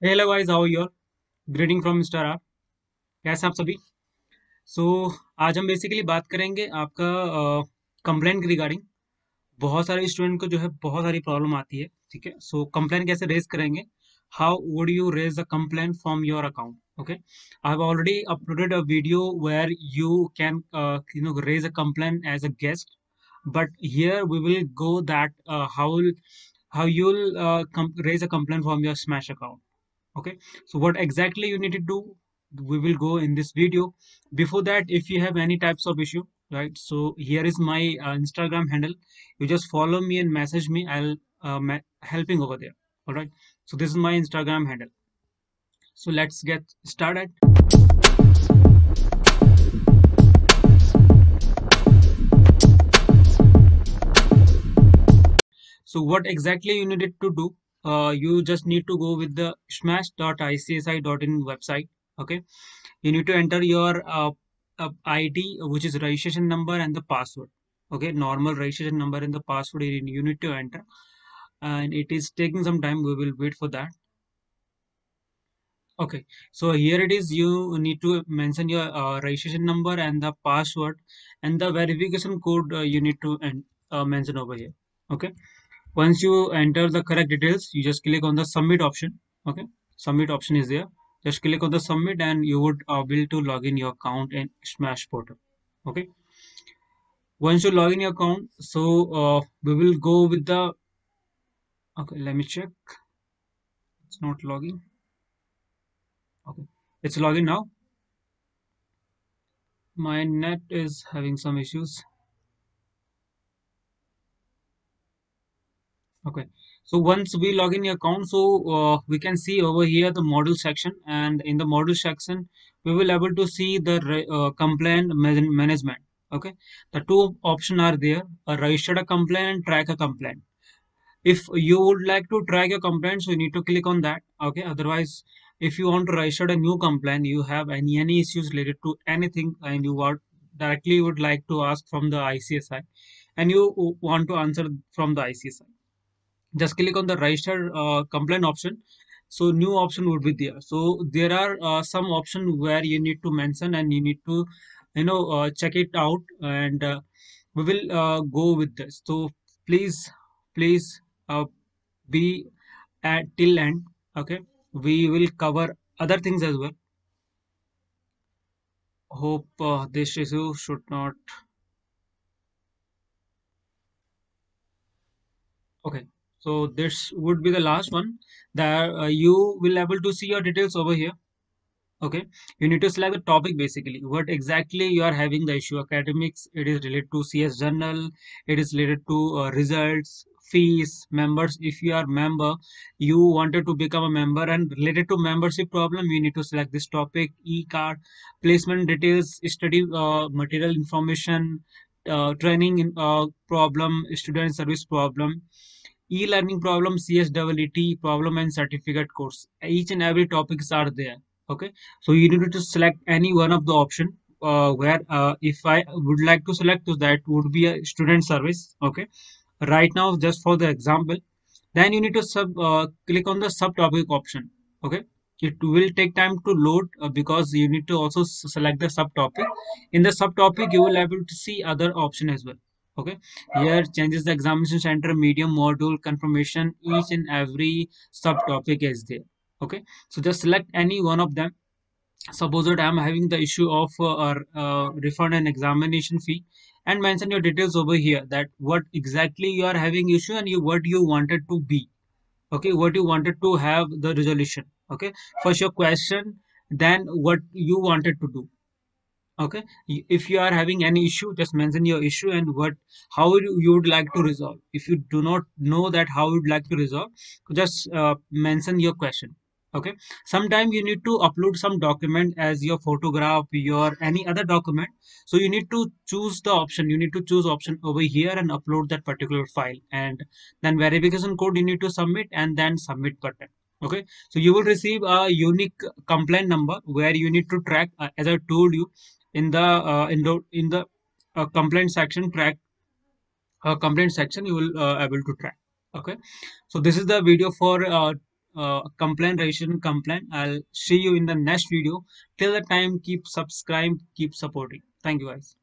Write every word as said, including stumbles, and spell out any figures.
Hello guys, how you? Greeting from mister R. कैसे आप सभी? सो so, आज हम बेसिकली बात करेंगे आपका कंप्लेंट के रिगार्डिंग। बहुत सारे स्टूडेंट को जो है बहुत सारी प्रॉब्लम आती है। ठीक है, सो कंप्लेंट कैसे रेज करेंगे? How would you raise a complaint from your account? Okay, I have already uploaded a video where you can you know raise a complaint as a guest, but here we will go that uh, how how you'll uh, com- raise a complaint from your Smash account. Okay, so what exactly you need to do, we will go in this video. Before that, if you have any types of issue, right, so here is my uh, Instagram handle. You just follow me and message me. I'll uh, ma- helping over there. All right, so this is my Instagram handle. So let's get started. So what exactly you needed to do? Uh, you just need to go with the smash dot i c s i dot in website. Okay, you need to enter your uh, uh, I D, which is registration number, and the password. Okay, normal registration number and the password you you need to enter, and it is taking some time. We will wait for that. Okay, so here it is. You need to mention your uh, registration number and the password, and the verification code uh, you need to uh, mention over here. Okay. Once you enter the correct details, you just click on the submit option. Okay, submit option is there. Just click on the submit and you would uh, be able to log in your account in Smash portal. Okay, once you log in your account, so uh, we will go with the, okay, let me check. It's not logging. Okay, it's logging now. My net is having some issues. Okay, so once we log in your account, so uh, we can see over here the module section, and in the module section, we will able to see the uh, complaint management. Okay, the two options are there: a registered a complaint and track a complaint. If you would like to track your complaint, so you need to click on that. Okay, otherwise, if you want to register a new complaint, you have any any issues related to anything, and you want directly would like to ask from the I C S I, and you want to answer from the I C S I, just click on the register uh, complaint option. So new option would be there. So there are uh, some option where you need to mention and you need to you know uh, check it out, and uh, we will uh, go with this. So please please uh, be at till end. Okay, we will cover other things as well. Hope uh, this issue should not. Okay, so this would be the last one, that uh, you will able to see your details over here. Okay, you need to select the topic, basically what exactly you are having the issue. Academics, it is related to C S journal, it is related to uh, results, fees, members. If you are member, you wanted to become a member, and related to membership problem, you need to select this topic. E-card, placement details, study uh, material information, uh, training in, uh, problem, student service problem, e-learning problem, C S W E T problem, and certificate course. Each and every topics are there. Okay, so you need to select any one of the option, uh, where uh, if I would like to select, so that would be a student service. Okay, right now, just for the example, then you need to sub uh, click on the subtopic option. Okay, it will take time to load, uh, because you need to also s- select the subtopic. In the subtopic, you will able to see other option as well. Okay, here changes the examination center, medium, module, confirmation. Each and every subtopic is there. Okay, so just select any one of them. Suppose that I'm having the issue of uh, uh, refund and examination fee, and mention your details over here, that what exactly you are having issue, and you what you wanted to be. Okay, what you wanted to have the resolution. Okay, first your question, then what you wanted to do. Okay, if you are having any issue, just mention your issue and what, how you you would like to resolve. If you do not know that how you would like to resolve, just uh, mention your question. Okay, sometimes you need to upload some document as your photograph, your any other document. So you need to choose the option, you need to choose option over here and upload that particular file, and then verification code you need to submit, and then submit button. Okay, so you will receive a unique complaint number where you need to track, uh, as I told you, in the uh, in the in the uh, complaint section, track uh, complaint section, you will uh, able to track. Okay, so this is the video for uh, uh, complain, registration, complain. I'll see you in the next video. Till the time, keep subscribe, keep supporting. Thank you, guys.